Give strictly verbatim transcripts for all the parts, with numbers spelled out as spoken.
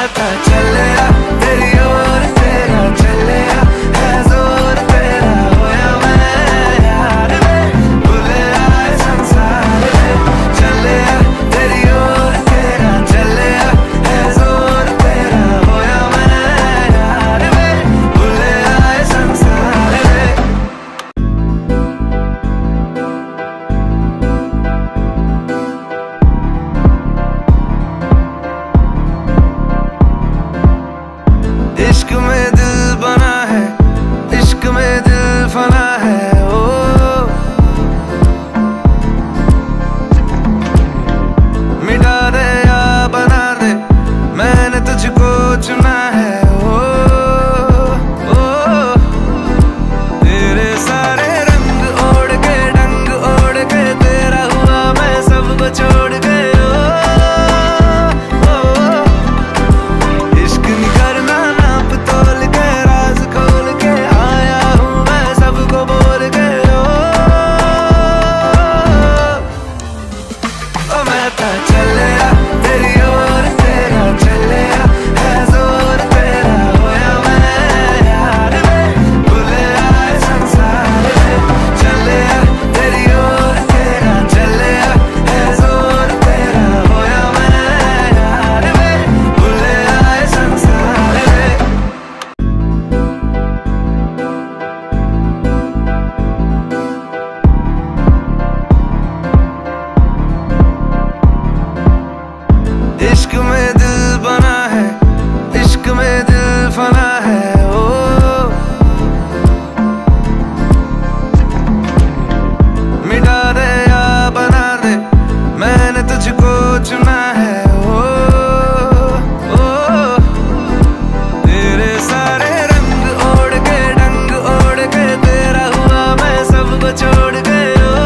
मैं तो चलिया तेरी ओर, तेरा चलिया है जोर तेरा, होया मैं यार वे भुलिया संसार वे। चलिया तेरी ओर, तेरा चलिया है जोर तेरा, होया मैं यार वे भुलिया संसार वे। इश्क में दिल बना है, इश्क में दिल फना है ओ। मिटा दे या बना दे, मैंने तुझको चुना है ओ, ओ। तेरे सारे रंग ओढ़ के, डंग ओढ़ के, तेरा हुआ मैं सबको छोड़ के ओ, ओ। इश्क नहीं करना नाप तोल के, राज खोल के आया हूँ मैं सबको बोल के ओ, ओ मैं तो चलिया तेरी ओर, तेरा चलिया है जोर तेरा, होया मैं यार वे भुलिया संसार वे। चलिया तेरी ओर, तेरा चलिया है जोर तेरा, होया मैं यार वे भुलिया संसार वे। इश्क में दिल बना है, इश्क में दिल फना है ओ। मिटा दे या बना दे, मैंने तुझको चुना है ओ, ओ। तेरे सारे रंग ओढ़ के, डंग ओढ़ के, तेरा हुआ मैं सबको छोड़ के ओ,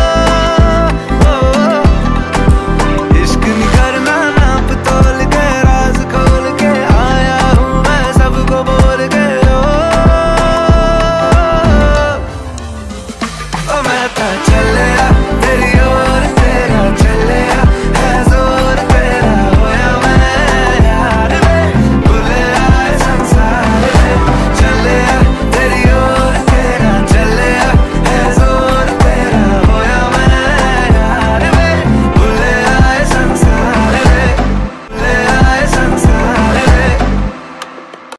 ओ। इश्क नहीं करना नाप तोल के, राज खोल के आया हूँ मैं सबको बोल के ओ, ओ मैं तो चलिया